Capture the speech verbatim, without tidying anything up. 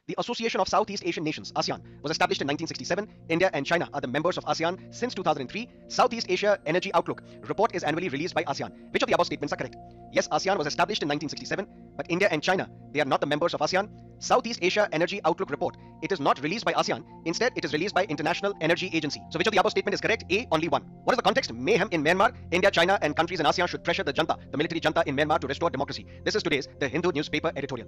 The Association of Southeast Asian Nations, ASEAN, was established in nineteen sixty-seven. India and China are the members of ASEAN since two thousand three. Southeast Asia Energy Outlook report is annually released by ASEAN. Which of the above statements are correct? Yes, ASEAN was established in nineteen sixty-seven, but India and China, they are not the members of ASEAN. Southeast Asia Energy Outlook report, it is not released by ASEAN. Instead, it is released by International Energy Agency. So which of the above statement is correct? A, only one. What is the context? Mayhem in Myanmar. India, China and countries in ASEAN should pressure the junta, the military junta in Myanmar, to restore democracy. This is today's The Hindu newspaper editorial.